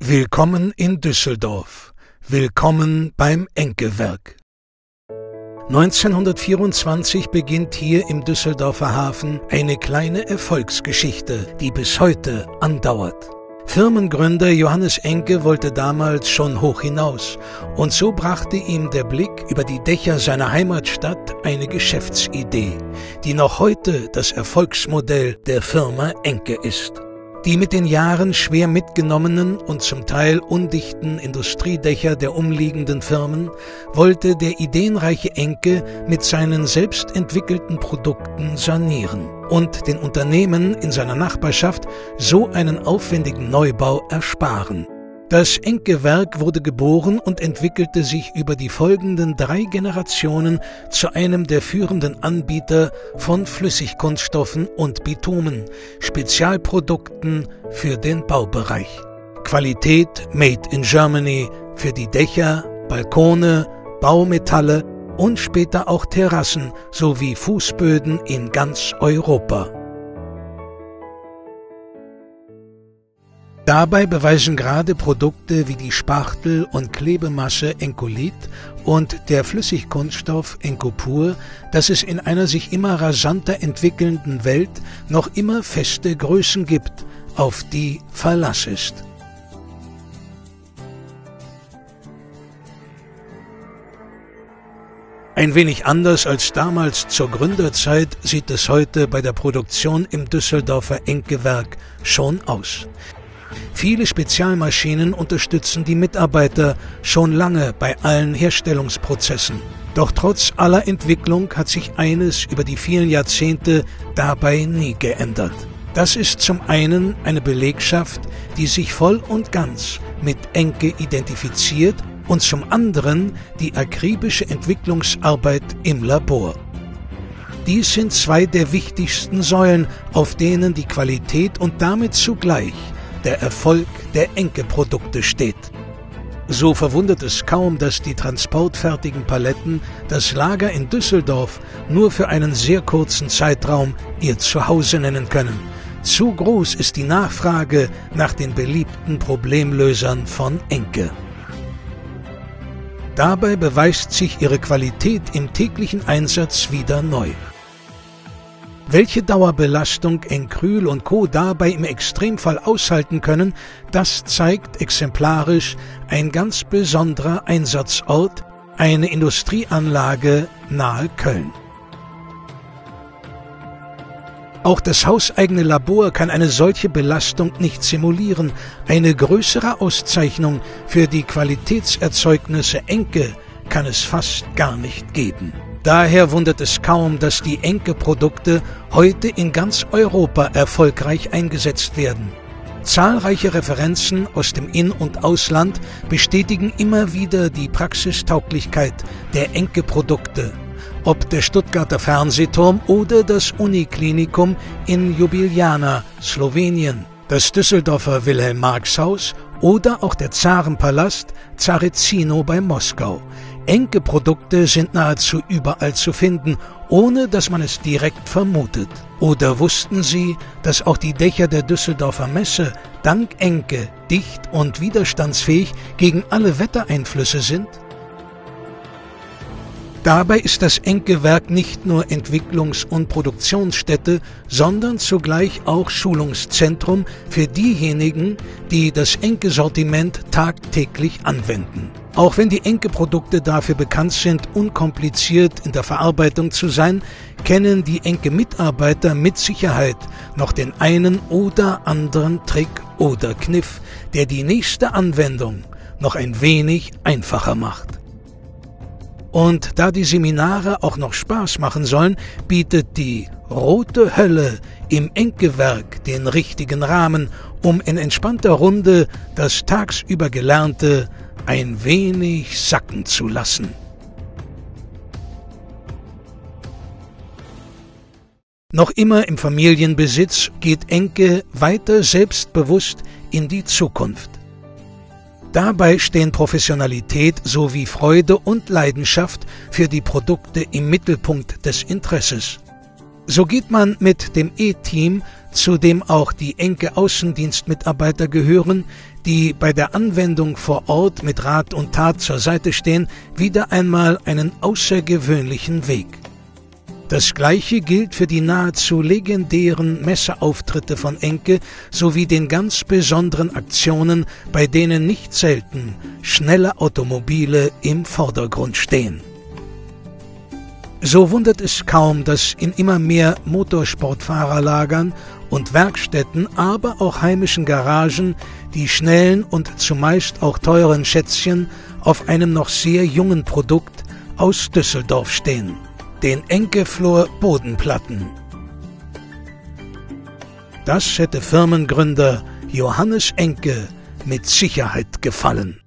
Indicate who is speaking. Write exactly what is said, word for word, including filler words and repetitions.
Speaker 1: Willkommen in Düsseldorf. Willkommen beim Enke-Werk. neunzehnhundertvierundzwanzig beginnt hier im Düsseldorfer Hafen eine kleine Erfolgsgeschichte, die bis heute andauert. Firmengründer Johannes Enke wollte damals schon hoch hinaus, und so brachte ihm der Blick über die Dächer seiner Heimatstadt eine Geschäftsidee, die noch heute das Erfolgsmodell der Firma Enke ist. Die mit den Jahren schwer mitgenommenen und zum Teil undichten Industriedächer der umliegenden Firmen wollte der ideenreiche Enke mit seinen selbst entwickelten Produkten sanieren und den Unternehmen in seiner Nachbarschaft so einen aufwendigen Neubau ersparen. Das Enke-Werk wurde geboren und entwickelte sich über die folgenden drei Generationen zu einem der führenden Anbieter von Flüssigkunststoffen und Bitumen, Spezialprodukten für den Baubereich. Qualität made in Germany für die Dächer, Balkone, Baumetalle und später auch Terrassen sowie Fußböden in ganz Europa. Dabei beweisen gerade Produkte wie die Spachtel- und Klebemasse Enkolit und der Flüssigkunststoff Enkopur, dass es in einer sich immer rasanter entwickelnden Welt noch immer feste Größen gibt, auf die Verlass ist. Ein wenig anders als damals zur Gründerzeit sieht es heute bei der Produktion im Düsseldorfer Enke-Werk schon aus. Viele Spezialmaschinen unterstützen die Mitarbeiter schon lange bei allen Herstellungsprozessen. Doch trotz aller Entwicklung hat sich eines über die vielen Jahrzehnte dabei nie geändert. Das ist zum einen eine Belegschaft, die sich voll und ganz mit Enke identifiziert, und zum anderen die akribische Entwicklungsarbeit im Labor. Dies sind zwei der wichtigsten Säulen, auf denen die Qualität und damit zugleich der Erfolg der Enke-Produkte steht. So verwundert es kaum, dass die transportfertigen Paletten das Lager in Düsseldorf nur für einen sehr kurzen Zeitraum ihr Zuhause nennen können. Zu groß ist die Nachfrage nach den beliebten Problemlösern von Enke. Dabei beweist sich ihre Qualität im täglichen Einsatz wieder neu. Welche Dauerbelastung Encryl und Co. dabei im Extremfall aushalten können, das zeigt exemplarisch ein ganz besonderer Einsatzort, eine Industrieanlage nahe Köln. Auch das hauseigene Labor kann eine solche Belastung nicht simulieren. Eine größere Auszeichnung für die Qualitätserzeugnisse Enke kann es fast gar nicht geben. Daher wundert es kaum, dass die Enke-Produkte heute in ganz Europa erfolgreich eingesetzt werden. Zahlreiche Referenzen aus dem In- und Ausland bestätigen immer wieder die Praxistauglichkeit der Enke-Produkte. Ob der Stuttgarter Fernsehturm oder das Uniklinikum in Ljubljana, Slowenien, das Düsseldorfer Wilhelm-Marx-Haus oder auch der Zarenpalast Zarezino bei Moskau. Enke-Produkte sind nahezu überall zu finden, ohne dass man es direkt vermutet. Oder wussten Sie, dass auch die Dächer der Düsseldorfer Messe dank Enke dicht und widerstandsfähig gegen alle Wettereinflüsse sind? Dabei ist das Enke-Werk nicht nur Entwicklungs- und Produktionsstätte, sondern zugleich auch Schulungszentrum für diejenigen, die das Enke-Sortiment tagtäglich anwenden. Auch wenn die Enke-Produkte dafür bekannt sind, unkompliziert in der Verarbeitung zu sein, kennen die Enke-Mitarbeiter mit Sicherheit noch den einen oder anderen Trick oder Kniff, der die nächste Anwendung noch ein wenig einfacher macht. Und da die Seminare auch noch Spaß machen sollen, bietet die Rote Hölle im Enke-Werk den richtigen Rahmen, um in entspannter Runde das tagsüber Gelernte ein wenig sacken zu lassen. Noch immer im Familienbesitz geht Enke weiter selbstbewusst in die Zukunft. Dabei stehen Professionalität sowie Freude und Leidenschaft für die Produkte im Mittelpunkt des Interesses. So geht man mit dem E-Team zu dem auch die Enke-Außendienstmitarbeiter gehören, die bei der Anwendung vor Ort mit Rat und Tat zur Seite stehen, wieder einmal einen außergewöhnlichen Weg. Das Gleiche gilt für die nahezu legendären Messeauftritte von Enke sowie den ganz besonderen Aktionen, bei denen nicht selten schnelle Automobile im Vordergrund stehen. So wundert es kaum, dass in immer mehr Motorsportfahrerlagern und Werkstätten, aber auch heimischen Garagen die schnellen und zumeist auch teuren Schätzchen auf einem noch sehr jungen Produkt aus Düsseldorf stehen, den Enke-Flor Bodenplatten. Das hätte Firmengründer Johannes Enke mit Sicherheit gefallen.